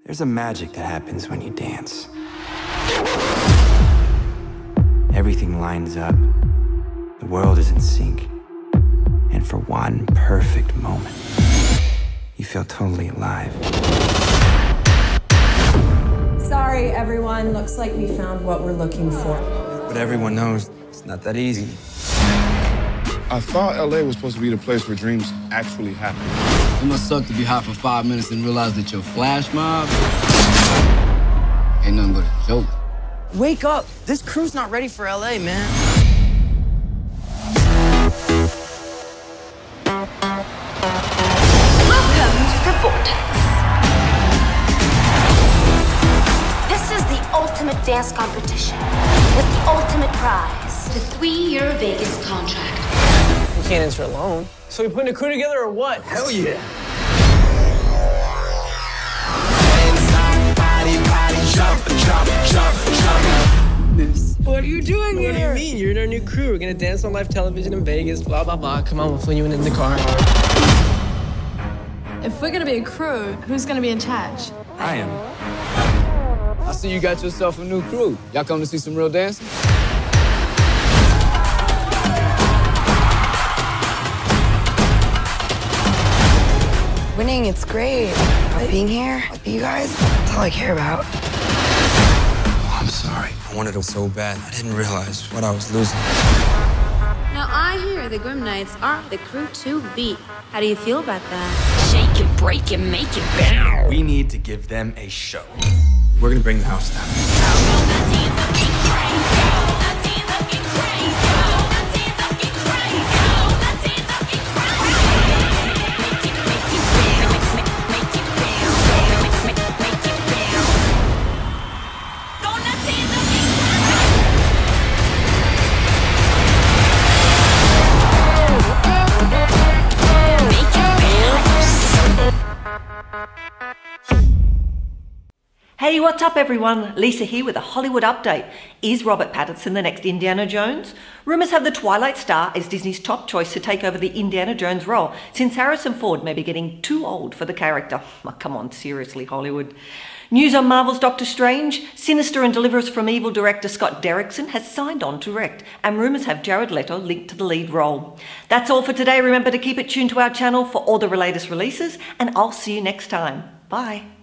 There's a magic that happens when you dance. Everything lines up. The world is in sync. And for one perfect moment, you feel totally alive. Sorry, everyone. Looks like we found what we're looking for. But everyone knows it's not that easy. I thought LA was supposed to be the place where dreams actually happen. It must suck to be hot for 5 minutes and realize that your flash mob ain't nothing but a joke. Wake up! This crew's not ready for LA, man. Welcome to the Vortex. This is the ultimate dance competition with the ultimate prize. The 3-year Vegas contract. You can't enter alone. So we putting a crew together or what? Hell yeah! What are you doing here? What do you mean? You're in our new crew. We're gonna dance on live television in Vegas, blah, blah, blah. Come on, we'll fill you in the car. If we're gonna be a crew, who's gonna be in charge? I am. I see you got yourself a new crew. Y'all come to see some real dancing? Winning, it's great. But being here with you guys, that's all I care about. Oh, I'm sorry. I wanted it so bad. I didn't realize what I was losing. Now, I hear the Grim Knights are the crew to beat. How do you feel about that? Shake it, break it, make it bounce. We need to give them a show. We're gonna bring the house down. Hey, what's up everyone? Lisa here with a Hollywood update. Is Robert Pattinson the next Indiana Jones? Rumours have the Twilight star as Disney's top choice to take over the Indiana Jones role, since Harrison Ford may be getting too old for the character. Oh, come on, seriously, Hollywood. News on Marvel's Doctor Strange. Sinister and Deliver Us from Evil director Scott Derrickson has signed on to direct, and rumours have Jared Leto linked to the lead role. That's all for today. Remember to keep it tuned to our channel for all the latest releases, and I'll see you next time. Bye.